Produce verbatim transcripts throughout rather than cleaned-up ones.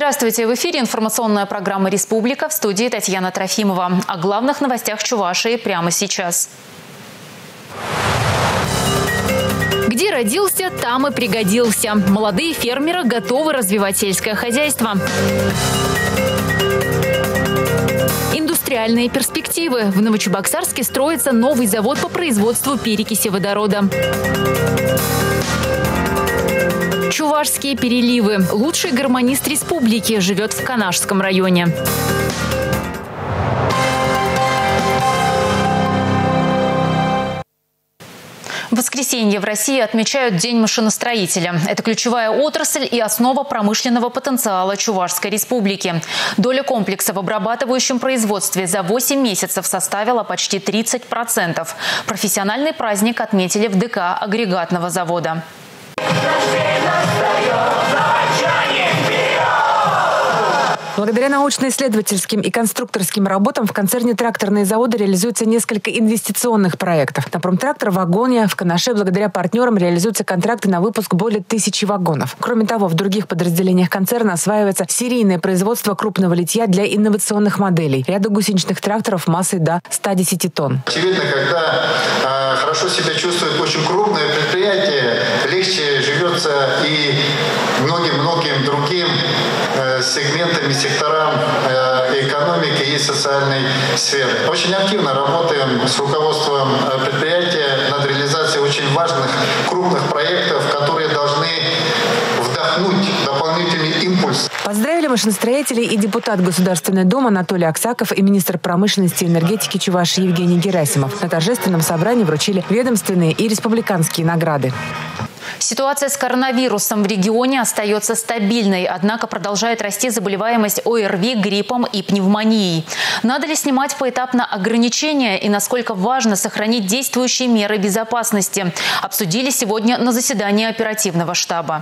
Здравствуйте! В эфире информационная программа «Республика», в студии Татьяна Трофимова. О главных новостях Чувашии прямо сейчас. Где родился, там и пригодился. Молодые фермеры готовы развивать сельское хозяйство. Индустриальные перспективы. В Новочебоксарске строится новый завод по производству перекиси водорода. Чувашские переливы. Лучший гармонист республики живет в Канашском районе. В воскресенье в России отмечают День машиностроителя. Это ключевая отрасль и основа промышленного потенциала Чувашской республики. Доля комплекса в обрабатывающем производстве за восемь месяцев составила почти тридцать процентов. Профессиональный праздник отметили в ДК агрегатного завода. Благодаря научно-исследовательским и конструкторским работам в концерне «Тракторные заводы» реализуется несколько инвестиционных проектов. На промтрактор «Вагония» в Канаше благодаря партнерам реализуются контракты на выпуск более тысячи вагонов. Кроме того, в других подразделениях концерна осваивается серийное производство крупного литья для инновационных моделей. Ряда гусеничных тракторов массой до ста десяти тонн. Очевидно, когда э, хорошо себя чувствует очень крупное предприятие, легче живется и многим-многим другим э, сегментами, секторам э, экономики и социальной сферы. Очень активно работаем с руководством предприятия над реализацией очень важных крупных проектов, которые должны вдохнуть дополнительный импульс. Поздравили машиностроителей и депутат Государственной Думы Анатолий Аксаков и министр промышленности и энергетики Чувашии Евгений Герасимов. На торжественном собрании вручили ведомственные и республиканские награды. Ситуация с коронавирусом в регионе остается стабильной, однако продолжает расти заболеваемость ОРВИ, гриппом и пневмонией. Надо ли снимать поэтапно ограничения и насколько важно сохранить действующие меры безопасности, обсудили сегодня на заседании оперативного штаба.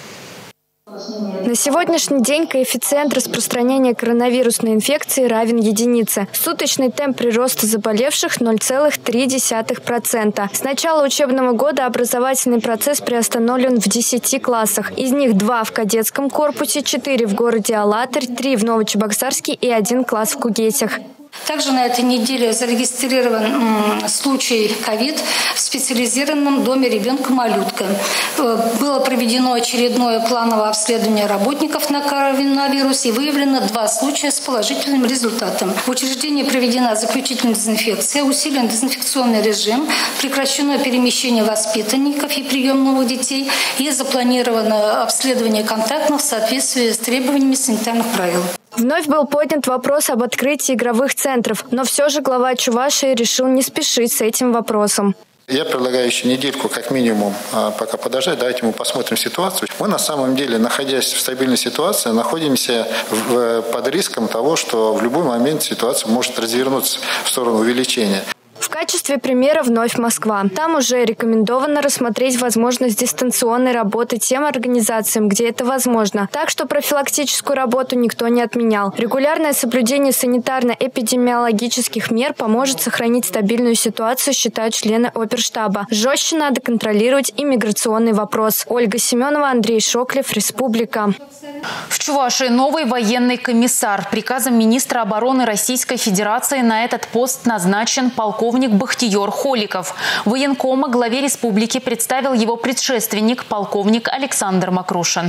На сегодняшний день коэффициент распространения коронавирусной инфекции равен единице. Суточный темп прироста заболевших – ноль целых три десятых процента. С начала учебного года образовательный процесс приостановлен в десяти классах. Из них два в кадетском корпусе, четыре в городе Алатырь, три в Новочебоксарске и один класс в Кугесях. Также на этой неделе зарегистрирован м, случай ковид в специализированном доме ребенка-малютка. Было проведено очередное плановое обследование работников на коронавирус и выявлено два случая с положительным результатом. В учреждении проведена заключительная дезинфекция, усилен дезинфекционный режим, прекращено перемещение воспитанников и прием новых детей и запланировано обследование контактных в соответствии с требованиями санитарных правил. Вновь был поднят вопрос об открытии игровых центров, но все же глава Чувашии решил не спешить с этим вопросом. Я предлагаю еще недельку, как минимум, пока подождать. Давайте мы посмотрим ситуацию. Мы на самом деле, находясь в стабильной ситуации, находимся в, под риском того, что в любой момент ситуация может развернуться в сторону увеличения. В качестве примера вновь Москва. Там уже рекомендовано рассмотреть возможность дистанционной работы тем организациям, где это возможно. Так что профилактическую работу никто не отменял. Регулярное соблюдение санитарно-эпидемиологических мер поможет сохранить стабильную ситуацию, считают члены оперштаба. Жестче надо контролировать и миграционный вопрос. Ольга Семенова, Андрей Шоклев, Республика. В Чувашии новый военный комиссар. Приказом министра обороны Российской Федерации на этот пост назначен полковник Бахтиер Холиков. Военкома главе республики представил его предшественник полковник Александр Макрушин.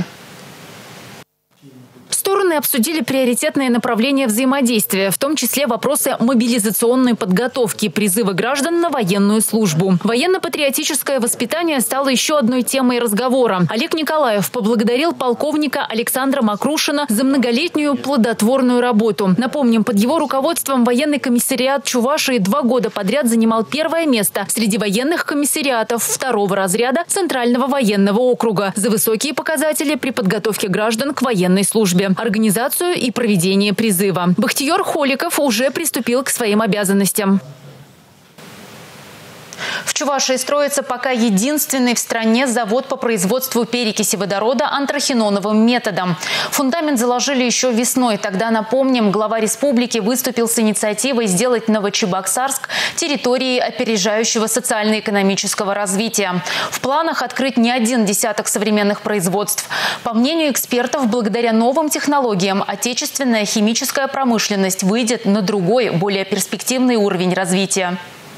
Стороны обсудили приоритетные направления взаимодействия, в том числе вопросы мобилизационной подготовки, призыва граждан на военную службу. Военно-патриотическое воспитание стало еще одной темой разговора. Олег Николаев поблагодарил полковника Александра Макрушина за многолетнюю плодотворную работу. Напомним, под его руководством военный комиссариат Чувашии два года подряд занимал первое место среди военных комиссариатов второго разряда Центрального военного округа за высокие показатели при подготовке граждан к военной службе, организацию и проведение призыва. Бахтиер Холиков уже приступил к своим обязанностям. В Чувашии строится пока единственный в стране завод по производству перекиси водорода антрахиноновым методом. Фундамент заложили еще весной. Тогда, напомним, глава республики выступил с инициативой сделать Новочебоксарск территорией опережающего социально-экономического развития. В планах открыть не один десяток современных производств. По мнению экспертов, благодаря новым технологиям отечественная химическая промышленность выйдет на другой, более перспективный уровень развития.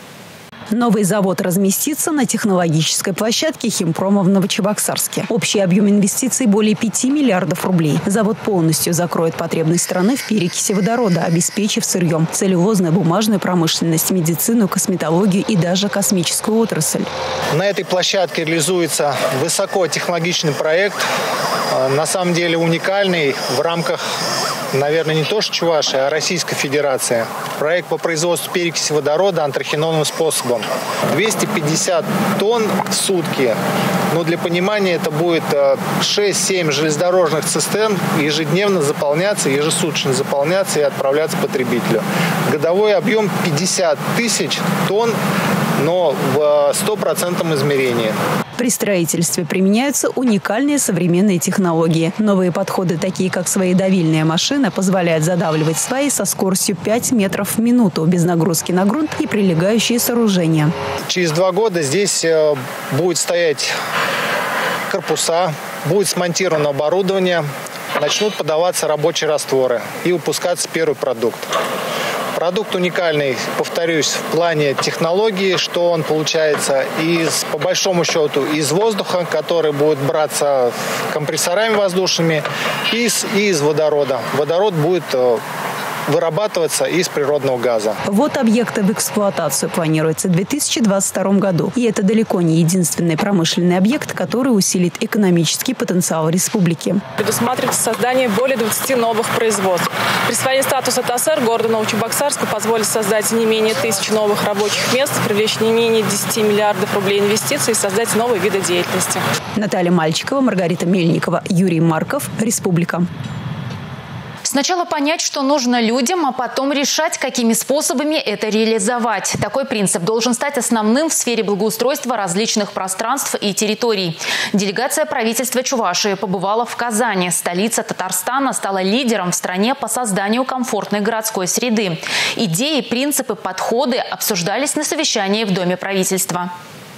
Новый завод разместится на технологической площадке химпрома в Новочебоксарске. Общий объем инвестиций более пяти миллиардов рублей. Завод полностью закроет потребность страны в перекиси водорода, обеспечив сырьем целлюлозную, бумажную промышленность, медицину, косметологию и даже космическую отрасль. На этой площадке реализуется высокотехнологичный проект, на самом деле уникальный в рамках, наверное, не то что Чувашии, а Российской Федерации. Проект по производству перекиси водорода антрахиноновым способом. двести пятьдесят тонн в сутки. Но для понимания это будет шесть-семь железнодорожных цистерн ежедневно заполняться, ежесуточно заполняться и отправляться потребителю. Годовой объем пятьдесят тысяч тонн, но в стопроцентном измерении. При строительстве применяются уникальные современные технологии. Новые подходы, такие как своедавильная машина, позволяют задавливать сваи со скоростью пять метров в минуту без нагрузки на грунт и прилегающие сооружения. Через два года здесь будет стоять корпуса, будет смонтировано оборудование, начнут подаваться рабочие растворы и выпускаться первый продукт. Продукт уникальный, повторюсь, в плане технологии, что он получается из, по большому счету, из воздуха, который будет браться компрессорами воздушными, и из, и из водорода. Водород будет вырабатываться из природного газа. Вот объекты в эксплуатацию планируется в две тысячи двадцать втором году. И это далеко не единственный промышленный объект, который усилит экономический потенциал республики. Предусматривается создание более двадцати новых производств. Присвоение статуса ТАССР городу Новочебоксарску позволит создать не менее тысячи новых рабочих мест, привлечь не менее десяти миллиардов рублей инвестиций и создать новые виды деятельности. Наталья Мальчикова, Маргарита Мельникова, Юрий Марков. Республика. Сначала понять, что нужно людям, а потом решать, какими способами это реализовать. Такой принцип должен стать основным в сфере благоустройства различных пространств и территорий. Делегация правительства Чувашии побывала в Казани. Столица Татарстана стала лидером в стране по созданию комфортной городской среды. Идеи, принципы, подходы обсуждались на совещании в Доме правительства.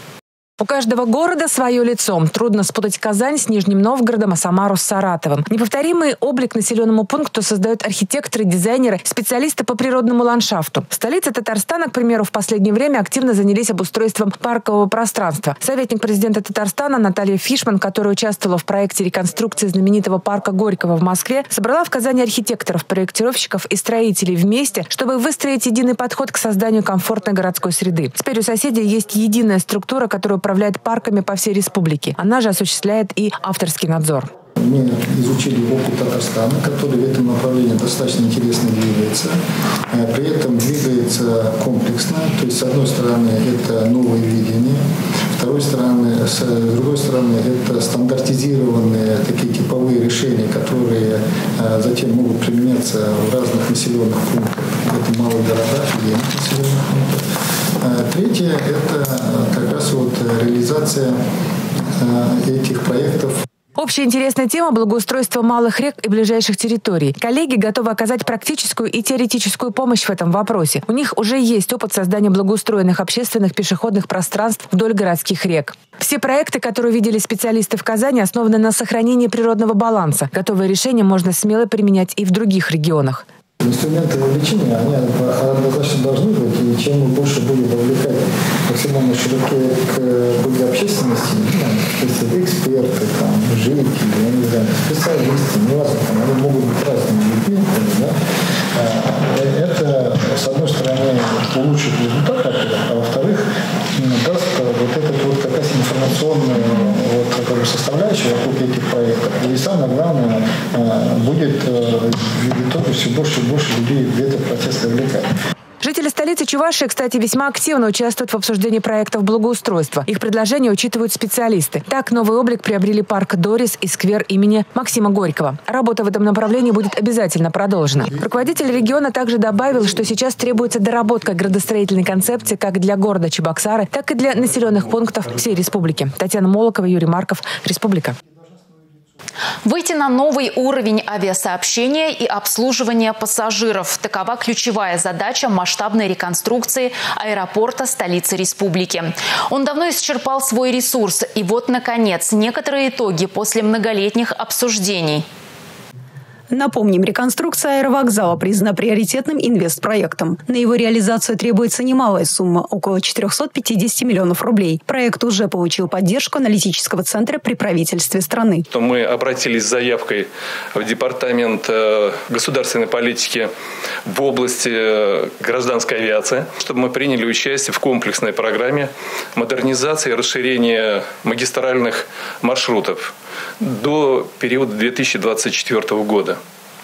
У каждого города свое лицо. Трудно спутать Казань с Нижним Новгородом, а Самару с Саратовым. Неповторимый облик населенному пункту создают архитекторы, дизайнеры, специалисты по природному ландшафту. Столица Татарстана, к примеру, в последнее время активно занялись обустройством паркового пространства. Советник президента Татарстана Наталья Фишман, которая участвовала в проекте реконструкции знаменитого парка Горького в Москве, собрала в Казани архитекторов, проектировщиков и строителей вместе, чтобы выстроить единый подход к созданию комфортной городской среды. Теперь у соседей есть единая структура, которая управляет парками по всей республике. Она же осуществляет и авторский надзор. Мы изучили опыт Татарстана, который в этом направлении достаточно интересно двигается. При этом двигается комплексно. То есть, с одной стороны, это новое видение. С другой стороны, с другой стороны, это стандартизированные такие типовые решения, которые затем могут применяться в разных населенных пунктах. Это малые города, отдельных населенных пунктов. Третье – это как раз вот реализация этих проектов. Общая интересная тема – благоустройство малых рек и ближайших территорий. Коллеги готовы оказать практическую и теоретическую помощь в этом вопросе. У них уже есть опыт создания благоустроенных общественных пешеходных пространств вдоль городских рек. Все проекты, которые видели специалисты в Казани, основаны на сохранении природного баланса. Готовые решения можно смело применять и в других регионах. Инструменты вовлечения, они однозначно должны быть, и чем мы больше будем вовлекать максимально широкие круги общественности, то есть это эксперты, там, жители, я не знаю, специалисты, неважно, там, они могут быть разными людьми, да? Это, с одной стороны, улучшит результат, а во-вторых, даст вот эту вот как раз информационную вот, как бы составляющую вокруг этих проектов. И самое главное, будет в итоге все больше и больше людей в этот процесс вовлекать. Жители столицы Чувашии, кстати, весьма активно участвуют в обсуждении проектов благоустройства. Их предложения учитывают специалисты. Так, новый облик приобрели парк «Дорис» и сквер имени Максима Горького. Работа в этом направлении будет обязательно продолжена. Руководитель региона также добавил, что сейчас требуется доработка градостроительной концепции как для города Чебоксары, так и для населенных пунктов всей республики. Татьяна Молокова, Юрий Марков, Республика. Выйти на новый уровень авиасообщения и обслуживания пассажиров. Такова ключевая задача масштабной реконструкции аэропорта столицы республики. Он давно исчерпал свой ресурс. И вот, наконец, некоторые итоги после многолетних обсуждений. Напомним, реконструкция аэровокзала признана приоритетным инвестпроектом. На его реализацию требуется немалая сумма – около четырёхсот пятидесяти миллионов рублей. Проект уже получил поддержку аналитического центра при правительстве страны. Мы обратились с заявкой в Департамент государственной политики в области гражданской авиации, чтобы мы приняли участие в комплексной программе модернизации и расширения магистральных маршрутов до периода две тысячи двадцать четвёртого года.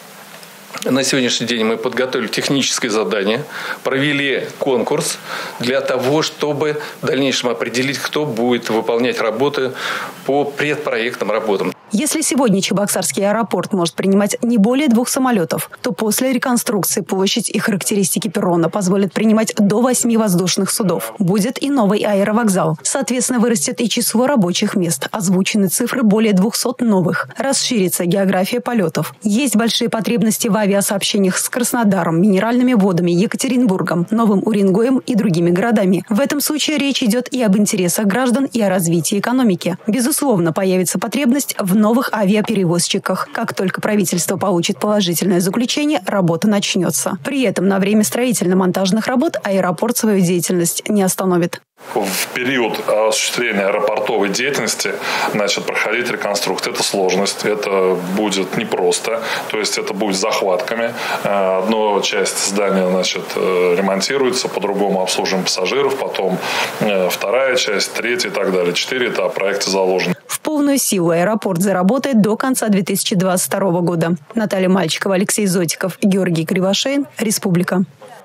На сегодняшний день мы подготовили техническое задание, провели конкурс для того, чтобы в дальнейшем определить, кто будет выполнять работы по предпроектным работам. Если сегодня Чебоксарский аэропорт может принимать не более двух самолетов, то после реконструкции площадь и характеристики перрона позволят принимать до восьми воздушных судов. Будет и новый аэровокзал. Соответственно, вырастет и число рабочих мест. Озвучены цифры более двухсот новых. Расширится география полетов. Есть большие потребности в авиасообщениях с Краснодаром, Минеральными водами, Екатеринбургом, Новым Уренгоем и другими городами. В этом случае речь идет и об интересах граждан, и о развитии экономики. Безусловно, появится потребность в новых авиаперевозчиках. Как только правительство получит положительное заключение, работа начнется. При этом на время строительно-монтажных работ аэропорт свою деятельность не остановит. В период осуществления аэропортовой деятельности значит, проходить реконструкцию. Это сложность, это будет непросто, то есть это будет с захватками. Одна часть здания значит, ремонтируется, по-другому обслуживаем пассажиров, потом вторая часть, третья и так далее. Четыре этапа проекта заложены. В полную силу аэропорт заработает до конца две тысячи двадцать второго года. Наталья Мальчикова, Алексей Зотиков, Георгий Кривошеин, Республика.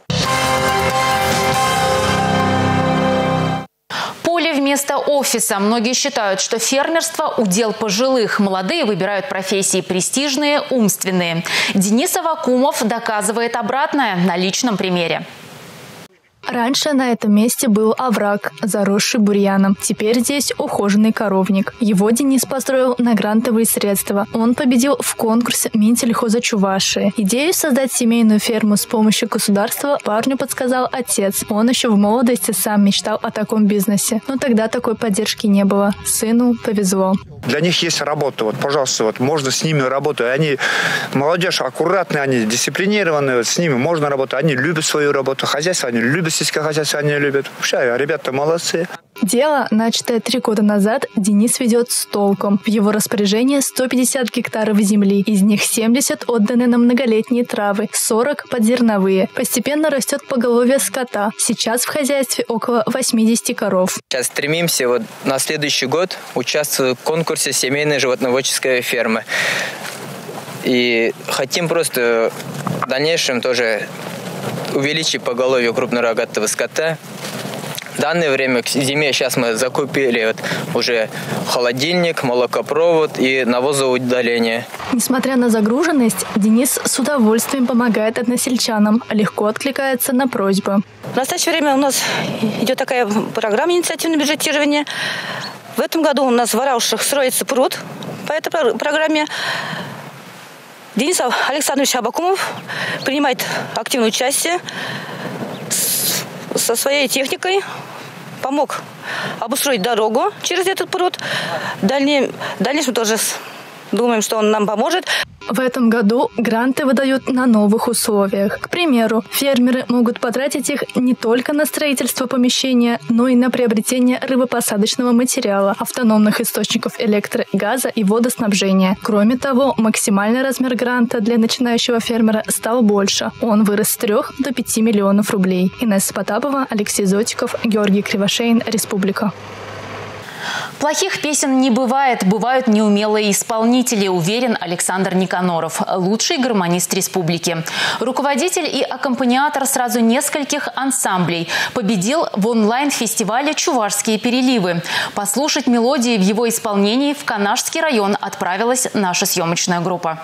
Поле вместо офиса. Многие считают, что фермерство – удел пожилых. Молодые выбирают профессии престижные, умственные. Денис Авакумов доказывает обратное на личном примере. Раньше на этом месте был овраг, заросший бурьяном. Теперь здесь ухоженный коровник. Его Денис построил на грантовые средства. Он победил в конкурсе Минсельхоза Чувашии. Идею создать семейную ферму с помощью государства парню подсказал отец. Он еще в молодости сам мечтал о таком бизнесе. Но тогда такой поддержки не было. Сыну повезло. Для них есть работа. Вот, пожалуйста, вот, можно с ними работать. Они молодежь аккуратные, они дисциплинированные. Вот, с ними можно работать. Они любят свою работу. Хозяйство они любят, сельское хозяйство они любят. Вообще, ребята молодцы. Дело, начатое три года назад, Денис ведет с толком. В его распоряжении сто пятьдесят гектаров земли. Из них семьдесят отданы на многолетние травы, сорок под зерновые. Постепенно растет поголовье скота. Сейчас в хозяйстве около восьмидесяти коров. Сейчас стремимся вот на следующий год участвовать в конкурсе семейной животноводческой фермы. И хотим просто в дальнейшем тоже увеличить поголовье крупнорогатого скота. В данное время к зиме сейчас мы закупили вот уже холодильник, молокопровод и навозоудаление. Несмотря на загруженность, Денис с удовольствием помогает односельчанам, легко откликается на просьбы. В настоящее время у нас идет такая программа инициативного бюджетирования. В этом году у нас в Вараушах строится пруд по этой программе. Денис Александрович Авакумов принимает активное участие со своей техникой, помог обустроить дорогу через этот пруд. В дальнейшем, в дальнейшем тоже думаем, что он нам поможет. В этом году гранты выдают на новых условиях. К примеру, фермеры могут потратить их не только на строительство помещения, но и на приобретение рыбопосадочного материала, автономных источников электро-, газа и водоснабжения. Кроме того, максимальный размер гранта для начинающего фермера стал больше. Он вырос с трех до пяти миллионов рублей. Инесса Потапова, Алексей Зотиков, Георгий Кривошеин, Республика. Плохих песен не бывает, бывают неумелые исполнители, уверен Александр Никаноров, лучший гармонист республики. Руководитель и аккомпаниатор сразу нескольких ансамблей. Победил в онлайн-фестивале «Чувашские переливы». Послушать мелодии в его исполнении в Канашский район отправилась наша съемочная группа.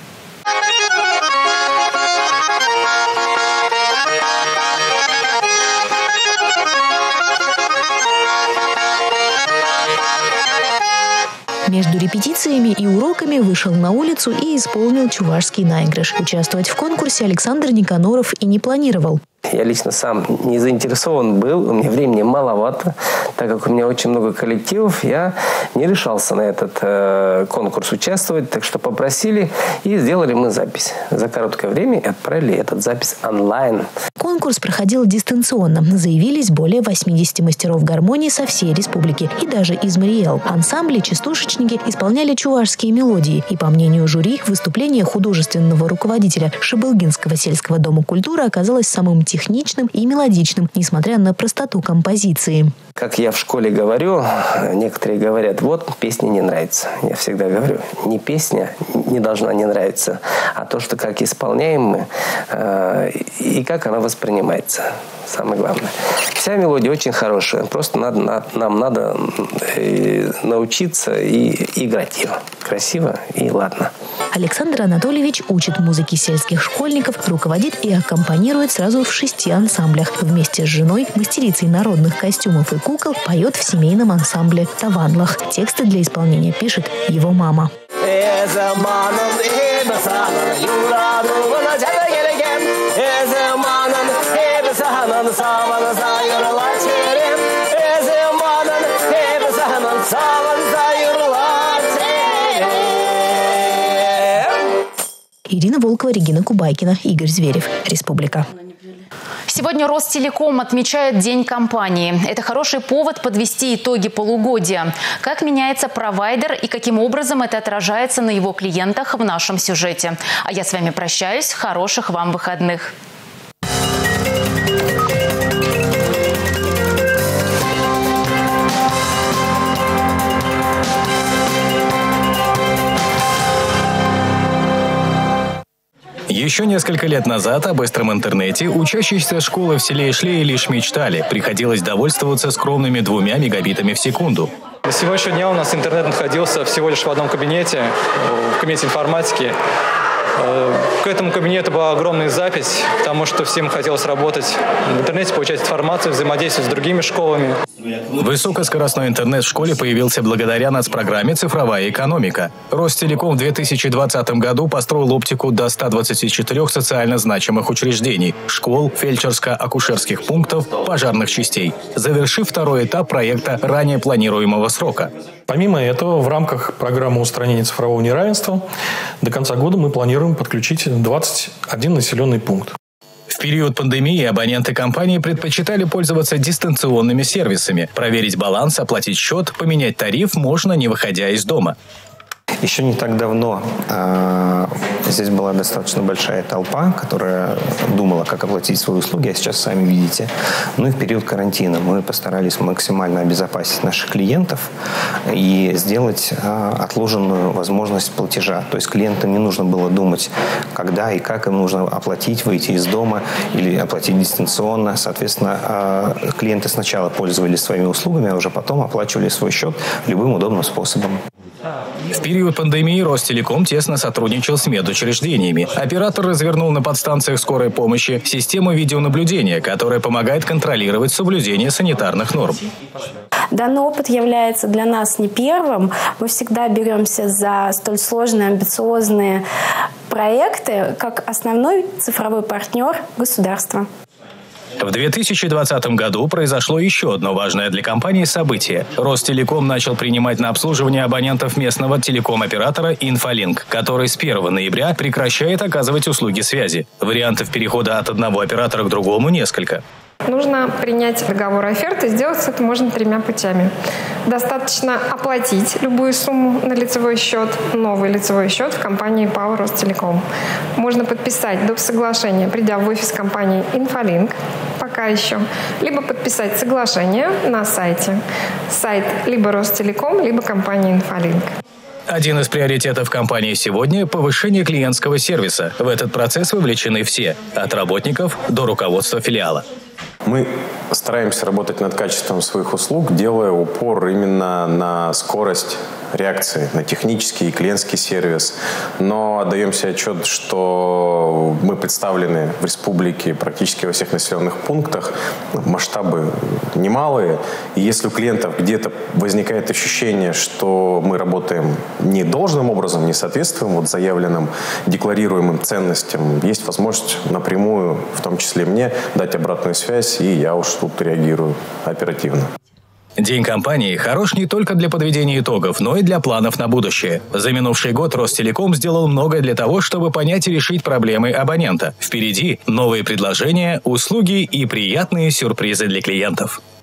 Между репетициями и уроками вышел на улицу и исполнил чувашский наигрыш. Участвовать в конкурсе Александр Никаноров и не планировал. Я лично сам не заинтересован был, у меня времени маловато, так как у меня очень много коллективов, я не решался на этот э, конкурс участвовать, так что попросили и сделали мы запись. За короткое время отправили этот запись онлайн. Конкурс проходил дистанционно. Заявились более восьмидесяти мастеров гармонии со всей республики и даже из Мариэл. Ансамбли «Частушечники» исполняли чувашские мелодии. И, по мнению жюри, выступление художественного руководителя Шабылгинского сельского дома культуры оказалось самым техничным и мелодичным, несмотря на простоту композиции. Как я в школе говорю, некоторые говорят, вот песня не нравится. Я всегда говорю, не песня не должна не нравиться, а то, что как исполняем мы э, и как она воспринимается. Самое главное. Вся мелодия очень хорошая. Просто надо, на, нам надо э, научиться и играть ее. Красиво и ладно. Александр Анатольевич учит музыке сельских школьников, руководит и аккомпанирует сразу в шести ансамблях. Вместе с женой, мастерицей народных костюмов и кукол, поет в семейном ансамбле «Таванлах». Тексты для исполнения пишет его мама. Ирина Волкова, Регина Кубайкина, Игорь Зверев. Республика. Сегодня Ростелеком отмечает День компании. Это хороший повод подвести итоги полугодия. Как меняется провайдер и каким образом это отражается на его клиентах в нашем сюжете. А я с вами прощаюсь. Хороших вам выходных. Еще несколько лет назад о быстром интернете учащиеся школы в селе Ишлее лишь мечтали. Приходилось довольствоваться скромными двумя мегабитами в секунду. До сегодняшнего дня у нас интернет находился всего лишь в одном кабинете, в кабинете информатики. К этому кабинету была огромная запись, потому что всем хотелось работать в интернете, получать информацию, взаимодействовать с другими школами. Высокоскоростной интернет в школе появился благодаря нацпрограмме «Цифровая экономика». Ростелеком в две тысячи двадцатом году построил оптику до ста двадцати четырёх социально значимых учреждений – школ, фельдшерско-акушерских пунктов, пожарных частей, завершив второй этап проекта ранее планируемого срока. Помимо этого, в рамках программы устранения цифрового неравенства до конца года мы планируем подключить двадцать один населенный пункт. В период пандемии абоненты компании предпочитали пользоваться дистанционными сервисами. Проверить баланс, оплатить счет, поменять тариф можно, не выходя из дома. Еще не так давно э, здесь была достаточно большая толпа, которая думала, как оплатить свои услуги, а сейчас сами видите. Ну и в период карантина мы постарались максимально обезопасить наших клиентов и сделать э, отложенную возможность платежа. То есть клиентам не нужно было думать, когда и как им нужно оплатить, выйти из дома или оплатить дистанционно. Соответственно, э, клиенты сначала пользовались своими услугами, а уже потом оплачивали свой счет любым удобным способом. В период пандемии Ростелеком тесно сотрудничал с медучреждениями. Оператор развернул на подстанциях скорой помощи систему видеонаблюдения, которая помогает контролировать соблюдение санитарных норм. Данный опыт является для нас не первым. Мы всегда беремся за столь сложные, амбициозные проекты, как основной цифровой партнер государства. В две тысячи двадцатом году произошло еще одно важное для компании событие. Ростелеком начал принимать на обслуживание абонентов местного телеком-оператора «Инфолинк», который с первого ноября прекращает оказывать услуги связи. Вариантов перехода от одного оператора к другому несколько. Нужно принять договор оферты. Сделать это можно тремя путями. Достаточно оплатить любую сумму на лицевой счет, новый лицевой счет в компании ПАО «Ростелеком». Можно подписать доп. Соглашение, придя в офис компании «Инфолинк», пока еще, либо подписать соглашение на сайте. Сайт либо Ростелеком, либо компании «Инфолинк». Один из приоритетов компании сегодня – повышение клиентского сервиса. В этот процесс вовлечены все – от работников до руководства филиала. Мы стараемся работать над качеством своих услуг, делая упор именно на скорость реакции, на технический и клиентский сервис. Но отдаем себе отчет, что мы представлены в республике практически во всех населенных пунктах. Масштабы немалые. И если у клиентов где-то возникает ощущение, что мы работаем не должным образом, не соответствуем вот заявленным, декларируемым ценностям, есть возможность напрямую, в том числе мне, дать обратную связь, и я уж тут реагирую оперативно. День компании хорош не только для подведения итогов, но и для планов на будущее. За минувший год Ростелеком сделал многое для того, чтобы понять и решить проблемы абонента. Впереди новые предложения, услуги и приятные сюрпризы для клиентов.